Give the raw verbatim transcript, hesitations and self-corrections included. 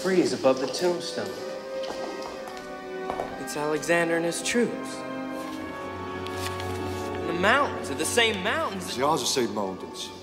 frieze above the tombstone. It's Alexander and his troops. And the mountains are the same mountains. They are the same mountains.